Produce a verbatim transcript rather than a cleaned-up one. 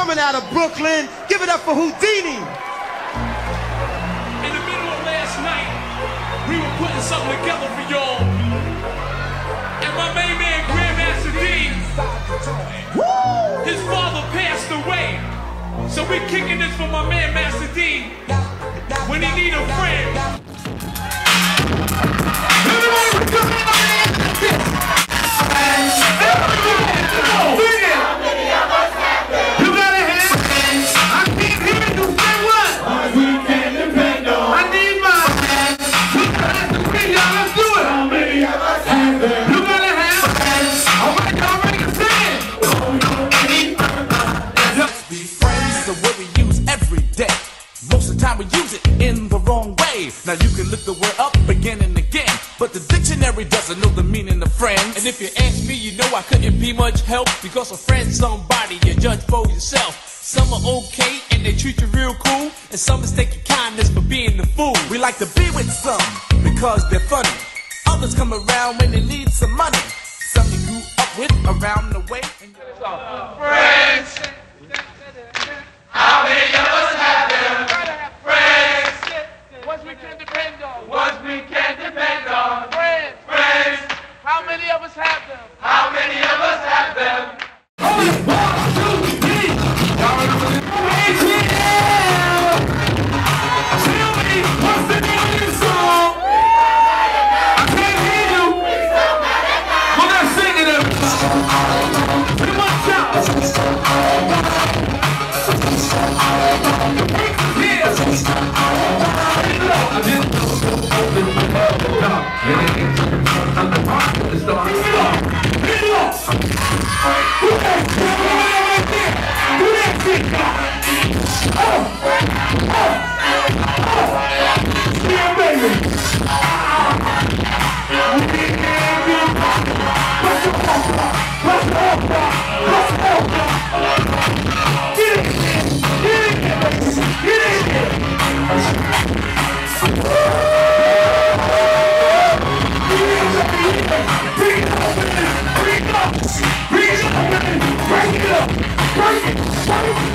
coming out of Brooklyn. Give it up for Houdini. In the middle of last night, we were putting something together for y'all. And my main man, Grandmaster D, his father passed away. So we kicking this for my man, Master D, when he need a friend. Everybody, come on! We use it in the wrong way. Now you can look the word up again and again, but the dictionary doesn't know the meaning of friends. And if you ask me, you know I couldn't be much help, because a friend's somebody you judge for yourself. Some are okay and they treat you real cool, and some mistake your kindness for being the fool. We like to be with some because they're funny. Others come around when they need some money. Some you grew up with around the way. Friends, how many of us have them? Ones we can depend on. Ones we can depend on. Friends. Friends. How many of us have them? How many of us have them? Only one, two, three. Y'all remember this? A T L. Tell me, what's the name of this song? I can't hear you. Well, let's sing it up. Too much out. I didn't know so open the top. I'm the part of the star. Hit it off! Hit it off! Do that shit! Do that shit! Oh! Oh! Oh! Yeah, baby! Let's go! Let's go! Let's go! Get it! Get it! Get it! Break it up! Break it up! Break it up! Break it up! Break it!